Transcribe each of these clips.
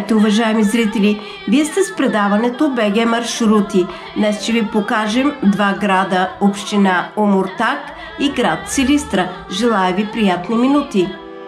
Здравейте, уважаеми зрители! Вие сте с предаването БГ Маршрути. Днес ще ви покажем два града, община Омуртаг и град Силистра. Желая ви приятни минути!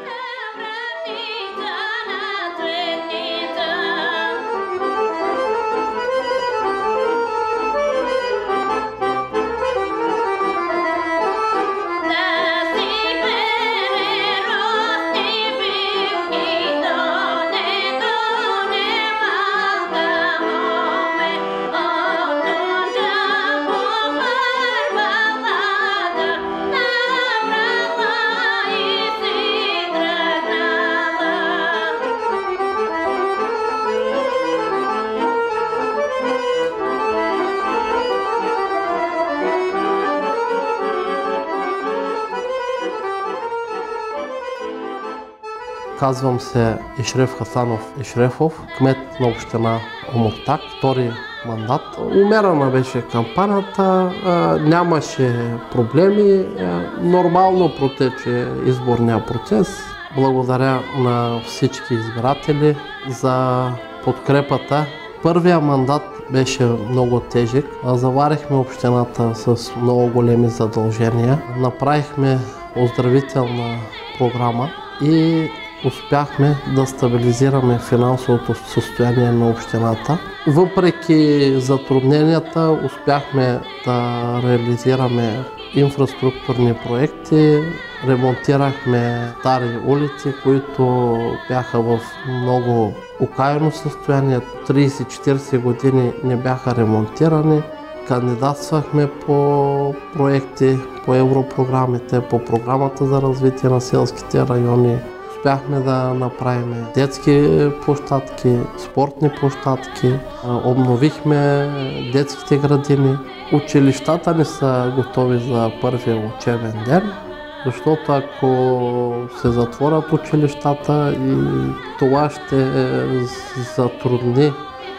Казвам се Ишреф Хасанов Ишрефов, кмет на община Омуртаг, втори мандат. Умерена беше кампанията, нямаше проблеми, нормално протече изборния процес. Благодаря на всички избиратели за подкрепата. Първия мандат беше много тежък. Заварихме общината с много големи задължения. Направихме оздравителна програма и успяхме да стабилизираме финансовото състояние на общината. Въпреки затрудненията успяхме да реализираме инфраструктурни проекти, ремонтирахме стари улици, които бяха в много окаяно състояние. 30-40 години не бяха ремонтирани. Кандидатствахме по проекти, по европрограмите, по програмата за развитие на селските райони. Успяхме да направим детски площадки, спортни площадки, обновихме детските градини. Училищата ни са готови за първия учебен ден, защото ако се затворят училищата и това ще затрудни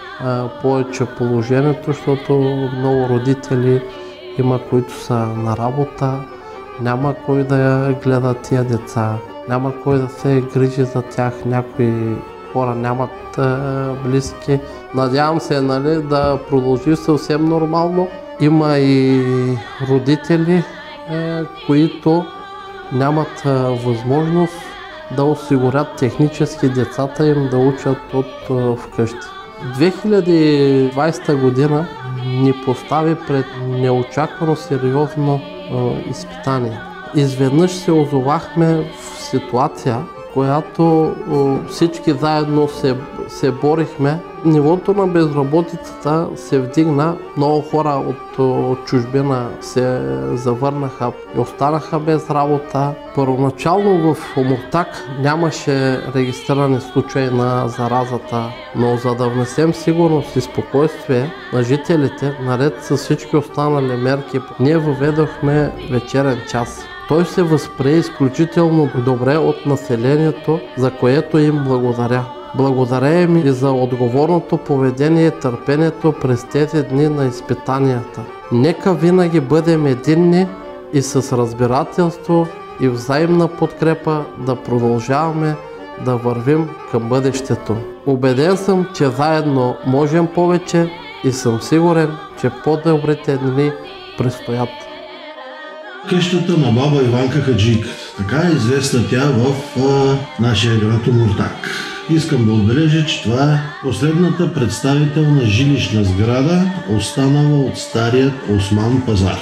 повече положението, защото много родители има, които са на работа, няма кой да гледа тия деца. Няма кой да се грижи за тях, някои хора нямат близки. Надявам се да продължи съвсем нормално. Има и родители, които нямат възможност да осигурят технически децата им да учат от вкъщи. 2020 година ни постави пред неочаквано сериозно изпитание. Изведнъж се озовахме в ситуация, в която всички заедно се борихме. Нивото на безработицата се вдигна, много хора от чужбина се завърнаха и останаха без работа. Първоначално в Омуртаг нямаше регистрирани случаи на заразата, но за да внесем сигурност и спокойствие на жителите, наред с всички останали мерки, ние въведохме вечерен час. Той се възприе изключително добре от населението, за което им благодаря. Благодаря им и за отговорното поведение и търпението през тези дни на изпитанията. Нека винаги бъдем единни и с разбирателство и взаимна подкрепа да продължаваме да вървим към бъдещето. Убеден съм, че заедно можем повече и съм сигурен, че по-добрите дни предстоят. Къщата на баба Иванка Хаджийка. Така е известна тя в нашия град Омуртаг. Искам да отбележа, че това е последната представителна жилищна сграда, останала от старият Осман пазар.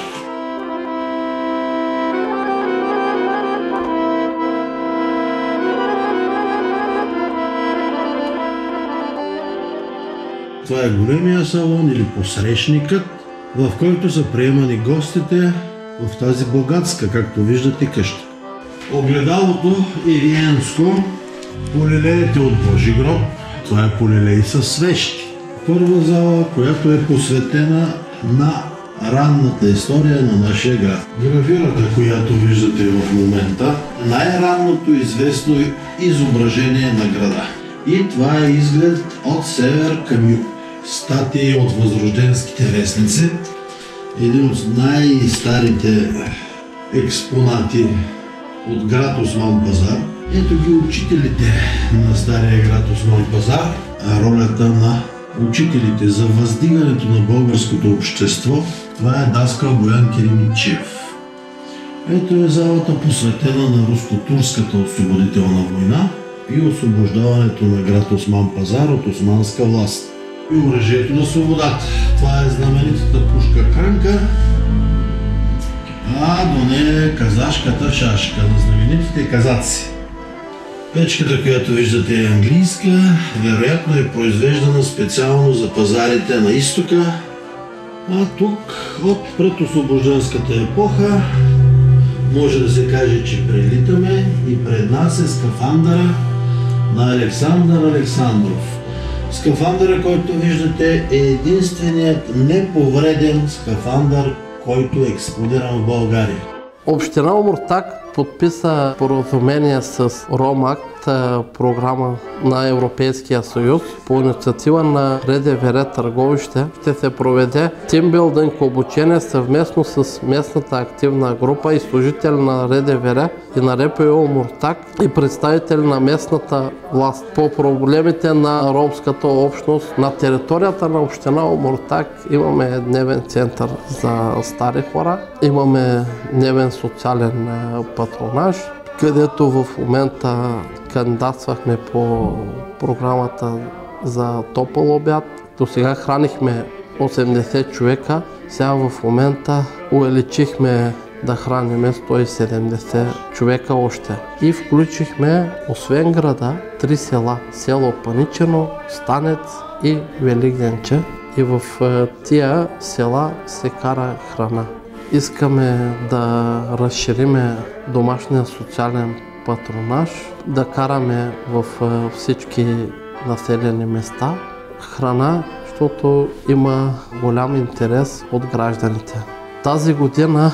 Това е големия салон или посрещникът, в който са приемани гостите в тази богатска, както виждате, къща. Огледалото е виенско, полилеите от Божи гроб, това е полилей със свещи. Първа зала, която е посветена на ранната история на нашия град. Гравюрата, която виждате в момента, най-ранното известно изображение на града. И това е изглед от север към юг. Статии от възрожденските вестници. Един от най-старите експонати от град Осман пазар. Ето ги учителите на стария град Осман пазар. ролята на учителите за въздигането на българското общество. Това е даскал Боян Керимчиев. Ето е залата, посветена на руско-турската освободителна война и освобождаването на град Осман Пазар от османска власт. И оръжието на свободата. Това е знаменитата пушка Кранка, а до нея е казашката шашка на знаменитите казаци. Печката, която виждате, е английска, вероятно е произвеждана специално за пазарите на изтока, а тук от предосвобожденската епоха може да се каже, че прелитаме и пред нас е скафандъра на Александър Александров. Скафандъра, който виждате, е единственият неповреден скафандър, който е експониран в България. Община Омуртаг подписа споразумение с Ромакт, програма на Европейския съюз. По инициатива на РДВР Търговище ще се проведе тимбилдинг обучение съвместно с местната активна група и служители на РДВР и на РПО Омуртаг и представители на местната власт по проблемите на ромската общност. На територията на община Омуртаг имаме дневен център за стари хора, имаме дневен социален патронаж, където в момента кандидатствахме по програмата за топъл обяд. До сега хранихме 80 човека, сега в момента увеличихме да храним 170 човека още. И включихме, освен града, 3 села. Село Паничено, Станец и Великденче. И в тия села се кара храна. Искаме да разшириме домашния социален патронаж, да караме в всички населени места храна, защото има голям интерес от гражданите. Тази година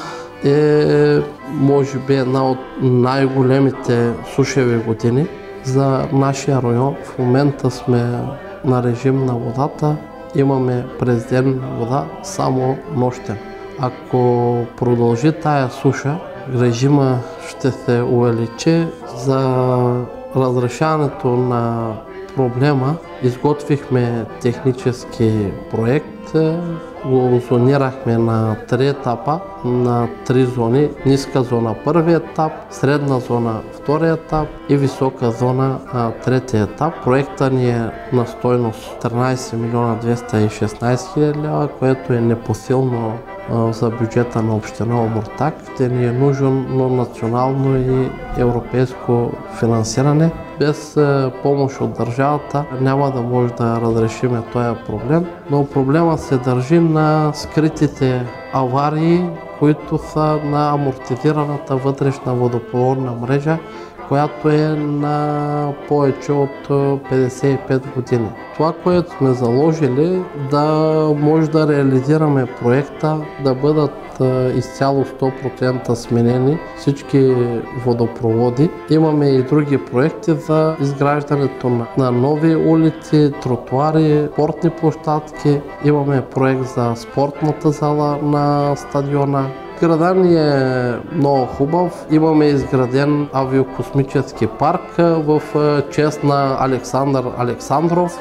е, може би, една от най-големите сушеви години за нашия район. В момента сме на режим на водата, имаме през ден вода само нощем. Ако продължи тая суша, режима ще се увеличи. За разрешаването на проблема изготвихме технически проект, го зонирахме на 3 етапа, на 3 зони. Ниска зона първи етап, средна зона втори етап и висока зона трети етап. Проектът ни е на стойност 13 милиона 216 хиляди лева, което е непосилно за бюджета на община Омуртаг. Ще ни е нужно национално и европейско финансиране. Без помощ от държавата няма да може да разрешим този проблем, но проблема се държи на скритите аварии, които са на амортизираната вътрешна водопроводна мрежа, която е на повече от 55 години. Това, което сме заложили, да може да реализираме проекта, да бъдат изцяло 100% сменени всички водопроводи. Имаме и други проекти за изграждането на нови улици, тротуари, спортни площадки. Имаме проект за спортната зала на стадиона. Градът ни е много хубав. Имаме изграден авиокосмически парк в чест на Александър Александров.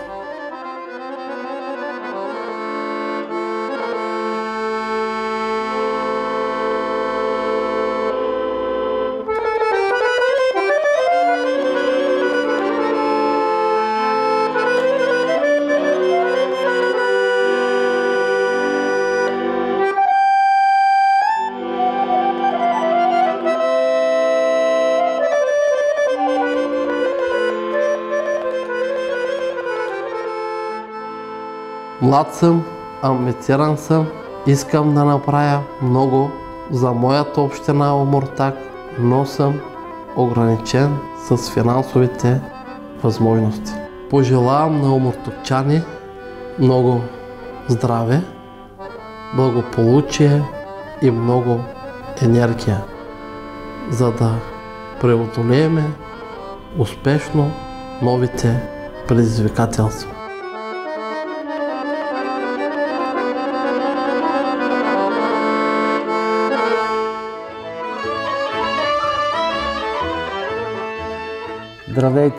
Млад съм, амбициран съм, искам да направя много за моята община Омуртаг, но съм ограничен с финансовите възможности. Пожелавам на омуртагчани много здраве, благополучие и много енергия, за да преодолеем успешно новите предизвикателства. Здравейте!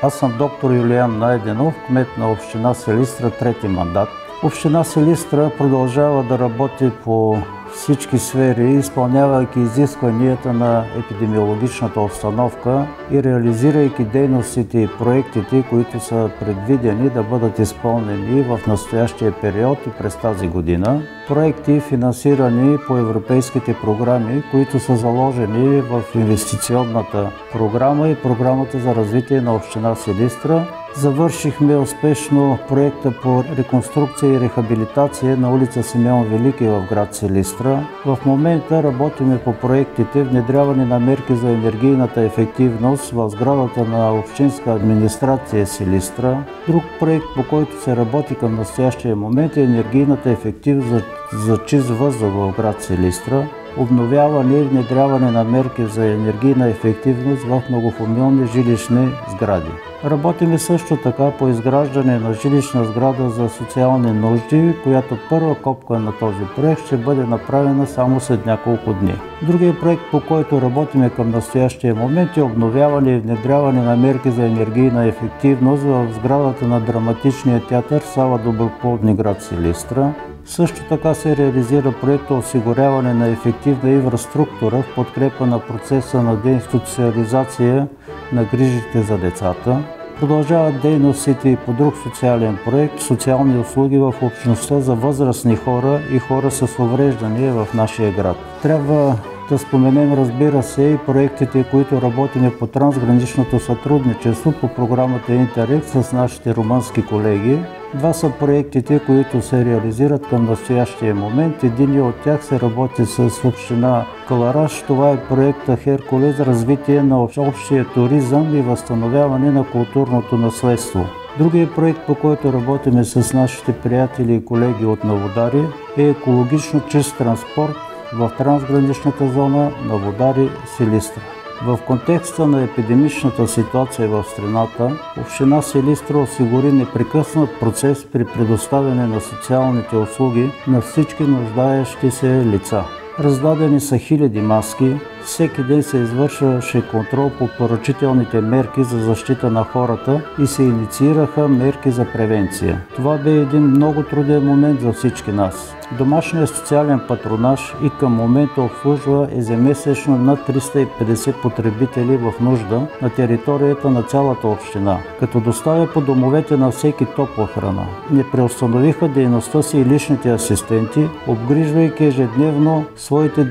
Аз съм доктор Юлиан Найденов, кмет на община Силистра, трети мандат. Община Силистра продължава да работи по всички сфери, изпълнявайки изискванията на епидемиологичната обстановка и реализирайки дейностите и проектите, които са предвидени да бъдат изпълнени в настоящия период и през тази година. Проекти, финансирани по европейските програми, които са заложени в инвестиционната програма и програмата за развитие на община Силистра. Завършихме успешно проекта по реконструкция и рехабилитация на улица Симеон Велики в град Силистра. В момента работиме по проектите внедряване на мерки за енергийната ефективност в сградата на общинска администрация Силистра. Друг проект, по който се работи към настоящия момент, е енергийната ефективност за чист въздух в град Силистра. Обновяване и внедряване на мерки за енергийна ефективност в многофамилни жилищни сгради. Работиме също така по изграждане на жилищна сграда за социални нужди, която първа копка на този проект ще бъде направена само след няколко дни. Другият проект, по който работиме към настоящия момент, е обновяване и внедряване на мерки за енергийна ефективност в сградата на драматичния театър Сава Доброплодни, град Силистра. Също така се реализира проекта осигуряване на ефективна инфраструктура в подкрепа на процеса на деинституционализация на грижите за децата. Продължават дейностите и по друг социален проект – социални услуги в общността за възрастни хора и хора с увреждания в нашия град. Трябва да споменем, разбира се, и проектите, които работиме по трансграничното сътрудничество по програмата Интерект с нашите румънски колеги. Два са проектите, които се реализират към настоящия момент. Един от тях се работи с община Кълъраш. Това е проекта Херкулес за развитие на общия туризъм и възстановяване на културното наследство. Другият проект, по който работиме с нашите приятели и колеги от Новодари, е екологично чист транспорт в трансграничната зона Новодари – Силистра. В контекста на епидемичната ситуация в страната, община Силистра осигури непрекъснат процес при предоставяне на социалните услуги на всички нуждаещи се лица. Раздадени са хиляди маски, всеки ден се извършваше контрол по поръчителните мерки за защита на хората и се инициираха мерки за превенция. Това бе един много труден момент за всички нас. Домашният социален патронаж и към момента обслужва ежемесечно над 350 потребители в нужда на територията на цялата община, като доставя по домовете на всеки топла храна. Не преустановиха дейността си и личните асистенти, обгрижвайки ежедневно своите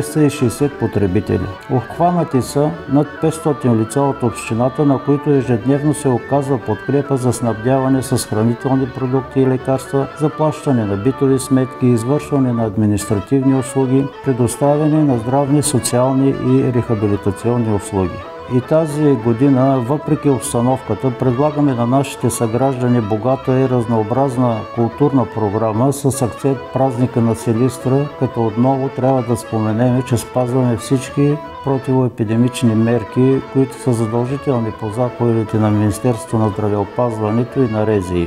260 потребители. Обхванати са над 500 лица от общината, на които ежедневно се оказва подкрепа за снабдяване с хранителни продукти и лекарства, заплащане на битови сметки, извършване на административни услуги, предоставяне на здравни, социални и рехабилитационни услуги. И тази година, въпреки обстановката, предлагаме на нашите съграждани богата и разнообразна културна програма с акцент празника на Силистра, като отново трябва да споменем, че спазваме всички противоепидемични мерки, които са задължителни по заповедите на Министерството на здравеопазването и на РЗИ.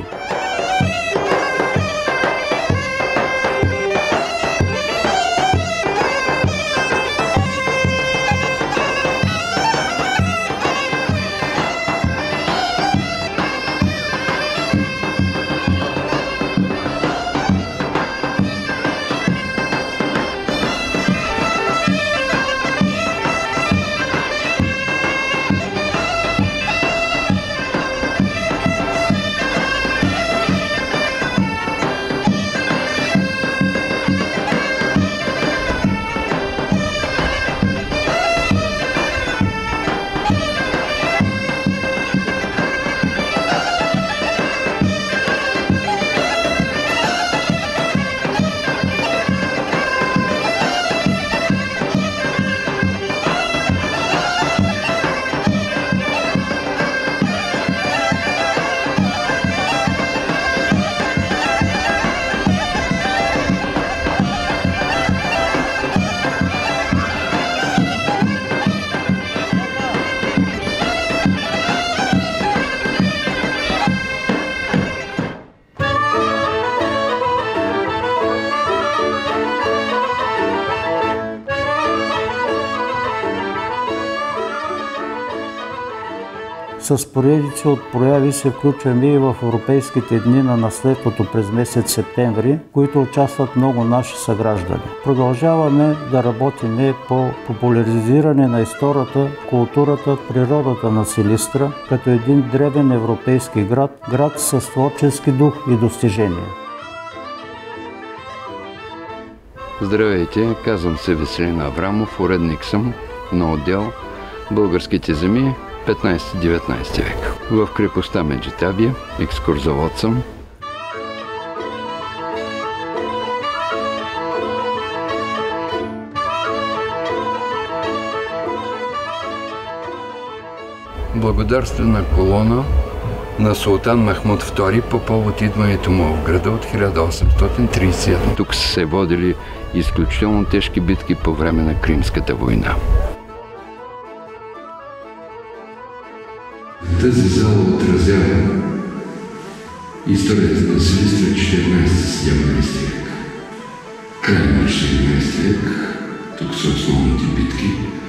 С поредици от прояви се включваме и в Европейските дни на наследството през месец септември, които участват много наши съграждани. Продължаваме да работим по популяризиране на историята, културата, природата на Силистра, като един древен европейски град с творчески дух и достижения. Здравейте, казвам се Веселин Аврамов, уредник съм на отдел Българските земи 15-19 век. В крепостта Меджитабия, екскурзовод съм. Благодарствена колона на султан Махмуд II по повод идването му в града от 1831. Тук са се водили изключително тежки битки по време на Кримската война. Тази зала отразява историята на Силистра 14-17 век. Край на 16 век, тук са основните битки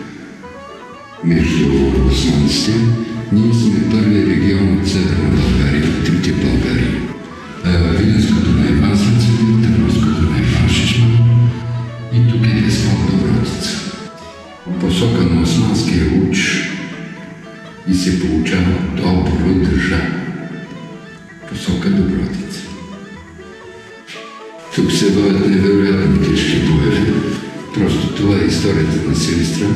между османците. Ние сме първият регион от Северна България, от трите Българии. Видинското на Иван Сръцелин, Търновското на Иван Шишман и тук е Деспот Добротица. В посока на османския луч и се получава добро държа. Посока Добротица. Тук се водят невероятни тежки боеве. Просто това е историята на Силистра.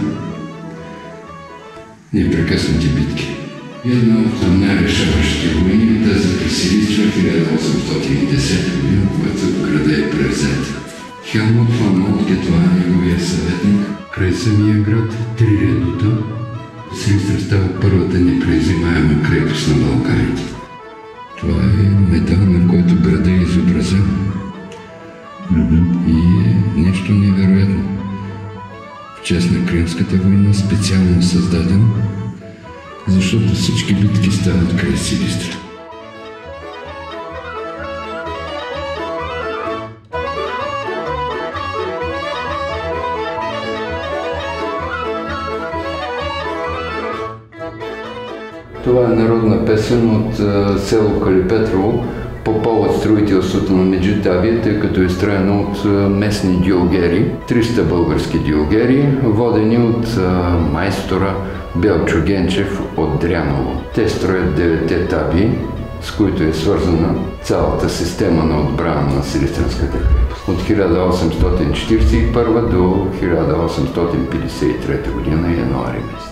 Непрекъснати битки. Една от най-решаващите войни е тази при Силистра 1810 година, когато града е превзет. Хелмут фон Молтке, това е неговия съветник. Край самия град, 3 редута, Силистра става първата непревзимаема крепост на Балканите. Това е метал, на който града е изобразен. И е нещо невероятно. В чест на Кримската война, специално създаден, защото всички битки стават край Силистра. Това е народна песен от село Калипетрово по повод строителството на Меджитабия, тъй като е строено от местни дюлгери, 300 български дюлгери, водени от майстора Белчо Генчев от Дряново. Те строят 9 таби, с които е свързана цялата система на отбрана на Силистренската крепост. От 1841 до 1853 година, януари месец.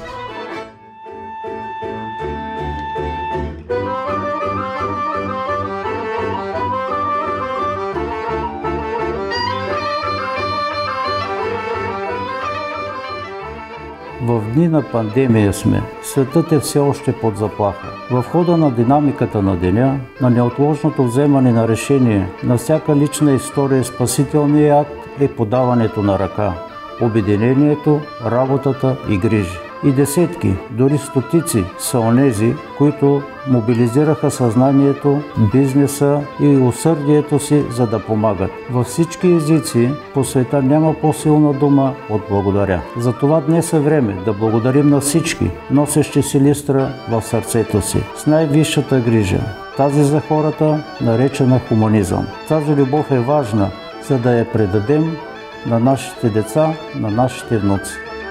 В дни на пандемия сме. Светът е все още под заплаха. В хода на динамиката на деня, на неотложното вземане на решение, на всяка лична история, спасителният акт е подаването на ръка, обединението, работата и грижи. И десетки, дори стотици са онези, които мобилизираха съзнанието, бизнеса и усърдието си, за да помагат. Във всички езици по света няма по-силна дума от благодаря. Затова днес е време да благодарим на всички, носещи Силистра в сърцето си, с най-висшата грижа. Тази за хората, наречена хуманизъм. Тази любов е важна, за да я предадем на нашите деца, на нашите внуци.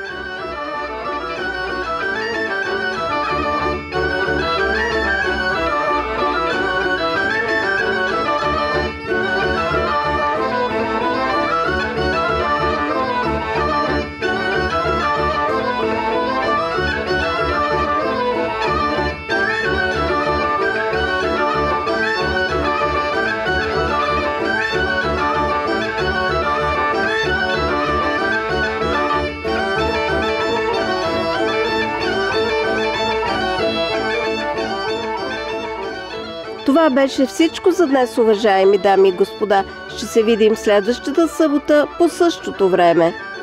Това беше всичко за днес, уважаеми дами и господа. Ще се видим следващата събота по същото време.